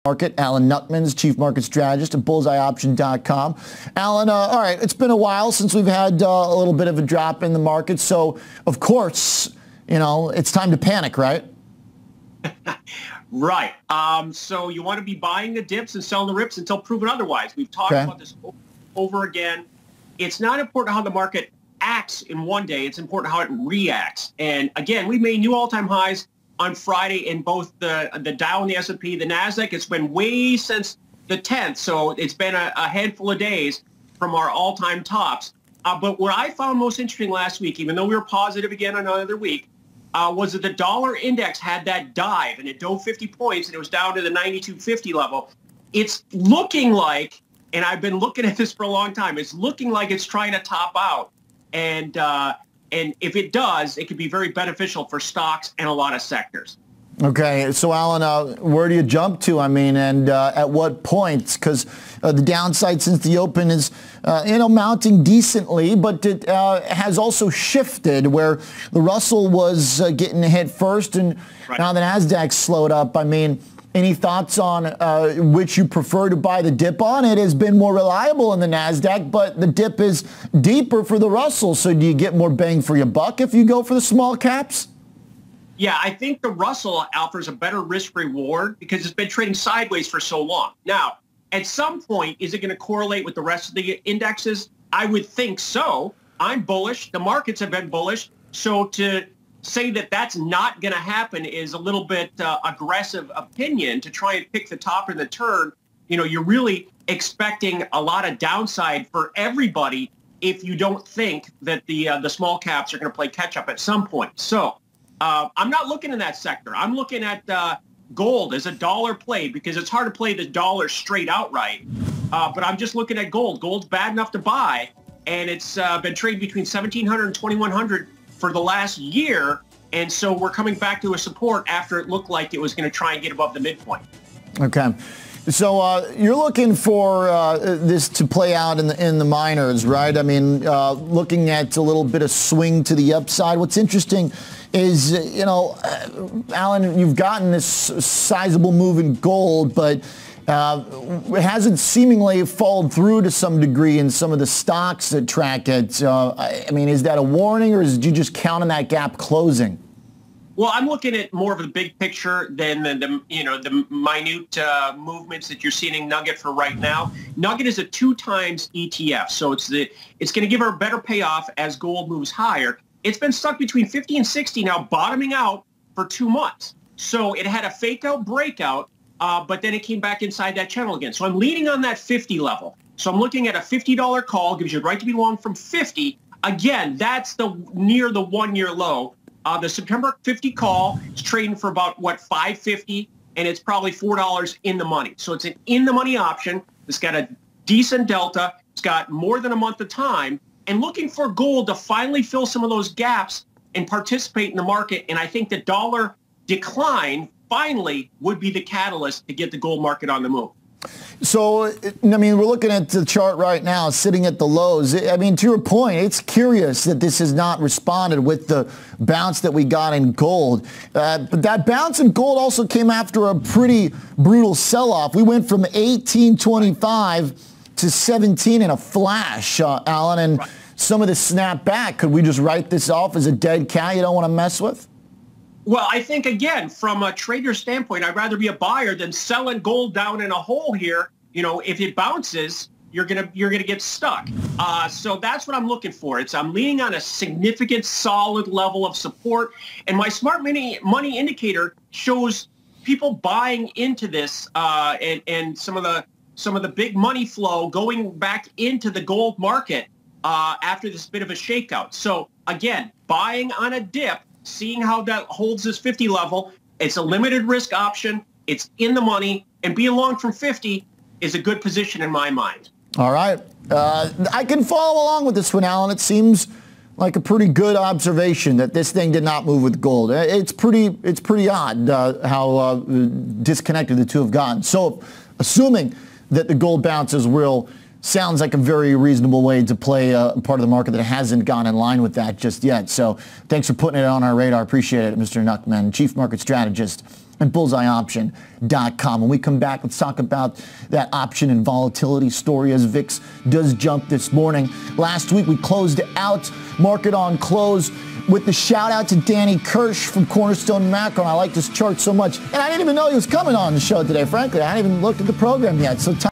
Market. Alan Nuckmans, Chief Market Strategist at BullseyeOption.com. Alan, all right, it's been a while since we've had a little bit of a drop in the market, so of course, you know, it's time to panic, right? Right. So you want to be buying the dips and selling the rips until proven otherwise. We've talked about this over again. It's not important how the market acts in one day. It's important how it reacts. And again, we made new all-time highs on Friday in both the Dow and the S&P. The NASDAQ, it's been way since the 10th, so it's been a handful of days from our all-time tops. But what I found most interesting last week, even though we were positive again on another week, was that the dollar index had that dive, and it dove 50 points, and it was down to the 92.50 level. It's looking like, and I've been looking at this for a long time, it's looking like it's trying to top out. And if it does, it could be very beneficial for stocks and a lot of sectors. Okay, so Alan, where do you jump to? I mean, and at what point? Because the downside since the open is, mounting decently, but it has also shifted where the Russell was getting hit first, and now the NASDAQ slowed up. I mean, any thoughts on which you prefer to buy the dip on? It has been more reliable in the NASDAQ, but the dip is deeper for the Russell. So do you get more bang for your buck if you go for the small caps? Yeah, I think the Russell offers a better risk reward because it's been trading sideways for so long. Now, at some point, is it going to correlate with the rest of the indexes? I would think so. I'm bullish. The markets have been bullish. So to say that that's not going to happen is a little bit aggressive opinion to try and pick the top in the turn. You know, you're really expecting a lot of downside for everybody if you don't think that the small caps are going to play catch up at some point. So I'm not looking in that sector. I'm looking at gold as a dollar play because it's hard to play the dollar straight outright. But I'm just looking at gold. Gold's bad enough to buy, and it's been trading between 1,700 and 2,100 for the last year. And so we're coming back to a support after it looked like it was going to try and get above the midpoint. Okay. So you're looking for this to play out in the minors, right? I mean, looking at a little bit of swing to the upside. What's interesting is, Alan, you've gotten this sizable move in gold, but it hasn't seemingly followed through to some degree in some of the stocks that track it. I mean, is that a warning, or did you just count on that gap closing? Well, I'm looking at more of the big picture than the minute movements that you're seeing in Nugget for right now. Nugget is a 2 times ETF, so it's going to give her a better payoff as gold moves higher. It's been stuck between 50 and 60 now, bottoming out for 2 months. So it had a fake out breakout, but then it came back inside that channel again. So I'm leaning on that 50 level. So I'm looking at a $50 call, gives you the right to be long from 50. Again, that's near the 1-year low. The September 50 call is trading for about, $5.50, and it's probably $4 in the money. So it's an in-the-money option. It's got a decent delta. It's got more than a month of time. And looking for gold to finally fill some of those gaps and participate in the market. And I think the dollar decline finally would be the catalyst to get the gold market on the move. So, I mean, we're looking at the chart right now, sitting at the lows. I mean, to your point, it's curious that this has not responded with the bounce that we got in gold. But that bounce in gold also came after a pretty brutal sell-off. We went from 1825 to 17 in a flash, Alan, and some of the snap back. Could we just write this off as a dead cat you don't want to mess with? Well, I think, again, from a trader standpoint, I'd rather be a buyer than selling gold down in a hole here. You know, if it bounces, you're gonna get stuck. So that's what I'm looking for. I'm leaning on a significant, solid level of support, and my smart money indicator shows people buying into this, and some of the big money flow going back into the gold market after this bit of a shakeout. So again, buying on a dip, seeing how that holds this 50 level. It's a limited risk option. It's in the money, and being long from 50 is a good position in my mind. All right. I can follow along with this one, Alan. It seems like a pretty good observation that this thing did not move with gold. It's pretty odd how disconnected the two have gotten. So assuming that the gold bounces will sounds like a very reasonable way to play a part of the market that hasn't gone in line with that just yet. So thanks for putting it on our radar. Appreciate it, Mr. Nuckman, Chief Market Strategist at bullseyeoption.com. When we come back, let's talk about that option and volatility story as VIX does jump this morning. Last week, we closed out Market on Close with the shout out to Danny Kirsch from Cornerstone Macro. I like this chart so much. And I didn't even know he was coming on the show today, frankly. I hadn't even looked at the program yet. So